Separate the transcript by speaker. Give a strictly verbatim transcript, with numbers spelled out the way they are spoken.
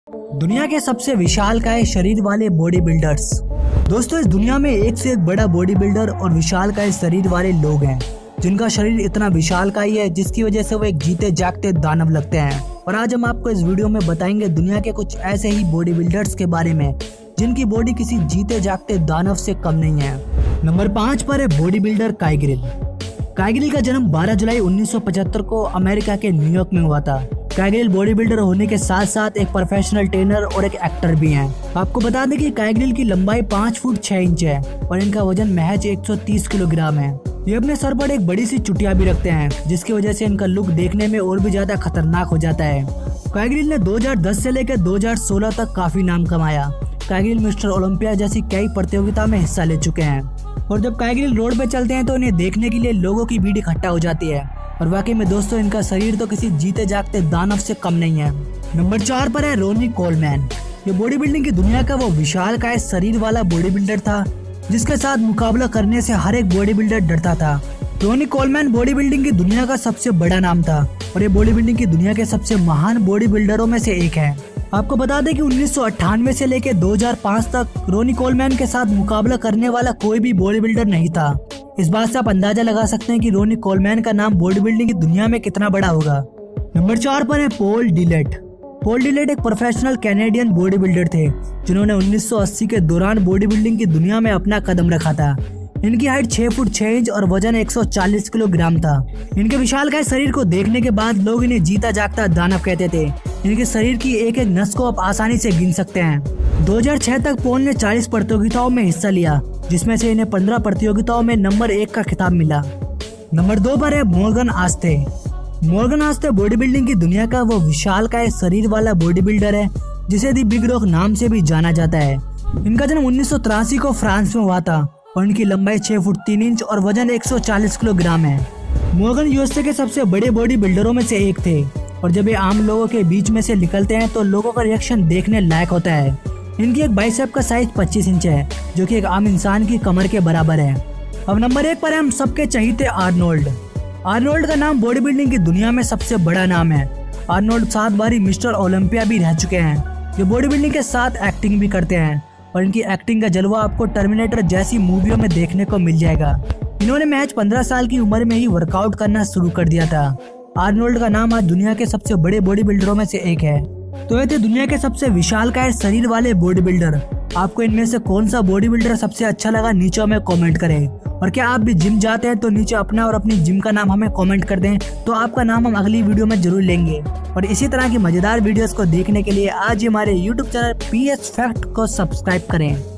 Speaker 1: दुनिया के सबसे विशालकाय शरीर वाले बॉडी बिल्डर्स। दोस्तों, इस दुनिया में एक से एक बड़ा बॉडी बिल्डर और विशालकाय शरीर वाले लोग हैं जिनका शरीर इतना विशालकाय है जिसकी वजह से वो एक जीते जागते दानव लगते हैं। और आज हम आपको इस वीडियो में बताएंगे दुनिया के कुछ ऐसे ही बॉडी बिल्डर्स के बारे में जिनकी बॉडी किसी जीते जागते दानव से कम नहीं है। नंबर पाँच पर है body builder Kai Greene. Kai Greene का जन्म बारह जुलाई उन्नीस सौ पचहत्तर को अमेरिका के न्यूयॉर्क में हुआ था। काई ग्रिल बॉडी बिल्डर होने के साथ साथ एक प्रोफेशनल ट्रेनर और एक एक्टर भी हैं। आपको बता दें कि काई ग्रिल की लंबाई पाँच फुट छह इंच है और इनका वजन महज एक सौ तीस किलोग्राम है। ये अपने सर पर एक बड़ी सी चुटिया भी रखते हैं जिसकी वजह से इनका लुक देखने में और भी ज्यादा खतरनाक हो जाता है। काई ग्रिल ने दो हज़ार दस से लेकर दो हज़ार सोलह तक काफी नाम कमाया। काई ग्रिल मिस्टर ओलंपिया जैसी कई प्रतियोगिता में हिस्सा ले चुके हैं और जब काई ग्रिल रोड पे चलते हैं तो इन्हें देखने के लिए लोगों की भीड़ इकट्ठा हो जाती है। और वाकई में दोस्तों, इनका शरीर तो किसी जीते जागते दानव से कम नहीं है। नंबर चार पर है रोनी कोलमैन। ये बॉडी बिल्डिंग की दुनिया का वो विशालकाय शरीर वाला बॉडी बिल्डर था जिसके साथ मुकाबला करने से हर एक बॉडी बिल्डर डरता था। रोनी कोलमैन बॉडी बिल्डिंग की दुनिया का सबसे बड़ा नाम था और ये बॉडी बिल्डिंग की दुनिया के सबसे महान बॉडी बिल्डरों में से एक है। आपको बता दें कि उन्नीस सौ अट्ठानवे से लेकर दो हज़ार पाँच तक रोनी कोलमैन के साथ मुकाबला करने वाला कोई भी बॉडी बिल्डर नहीं था। इस बात से आप अंदाजा लगा सकते हैं कि रोनी कोलमैन का नाम बॉडी बिल्डिंग की दुनिया में कितना बड़ा होगा। नंबर चार पर है पॉल डिलेट। पॉल डिलेट एक प्रोफेशनल कैनेडियन बॉडी बिल्डर थे जिन्होंने उन्नीस सौ अस्सी के दौरान बॉडी बिल्डिंग की दुनिया में अपना कदम रखा था। इनकी हाइट छह फुट छह इंच और वजन एक सौ चालीस किलोग्राम था। इनके विशालकाय शरीर को देखने के बाद लोग इन्हें जीता जागता दानव कहते थे। इनके शरीर की एक एक नस को आप आसानी से गिन सकते हैं। दो हज़ार छह तक पॉल ने चालीस प्रतियोगिताओं में हिस्सा लिया जिसमें से इन्हें पंद्रह प्रतियोगिताओं में नंबर एक का खिताब मिला। नंबर दो पर है मॉर्गन आस्ते। मॉर्गन आस्ते बॉडी बिल्डिंग की दुनिया का वो विशालकाय शरीर वाला बॉडी बिल्डर है जिसे दी बिग रॉक नाम से भी जाना जाता है। इनका जन्म उन्नीस सौ तिरासी को फ्रांस में हुआ था और इनकी लंबाई छह फुट तीन इंच और वजन एक सौ चालीस किलोग्राम है। मॉर्गन यूएसए के सबसे बड़े बॉडी बिल्डरों में से एक थे और जब ये आम लोगों के बीच में से निकलते हैं तो लोगों का रिएक्शन देखने लायक होता है। इनकी एक बाइसेप का साइज पच्चीस इंच है जो कि एक आम इंसान की कमर के बराबर है। अब नंबर एक पर है हम सबके चहीते आर्नोल्ड। आर्नोल्ड का नाम बॉडी बिल्डिंग की दुनिया में सबसे बड़ा नाम है। आर्नोल्ड सात बारी मिस्टर ओलंपिया भी रह चुके हैं। ये बॉडी बिल्डिंग के साथ एक्टिंग भी करते हैं और इनकी एक्टिंग का जलवा आपको टर्मिनेटर जैसी मूवियों में देखने को मिल जाएगा। इन्होंने महज पंद्रह साल की उम्र में ही वर्कआउट करना शुरू कर दिया था। आर्नोल्ड का नाम आज दुनिया के सबसे बड़े बॉडी बिल्डरों में से एक है। तो ये थे दुनिया के सबसे विशालकाय शरीर वाले बॉडी बिल्डर। आपको इनमें से कौन सा बॉडी बिल्डर सबसे अच्छा लगा नीचे में कमेंट करें। और क्या आप भी जिम जाते हैं तो नीचे अपना और अपनी जिम का नाम हमें कमेंट कर दें तो आपका नाम हम अगली वीडियो में जरूर लेंगे। और इसी तरह की मजेदार वीडियोस को देखने के लिए आज ही हमारे YouTube channel P S fact को सब्सक्राइब करें।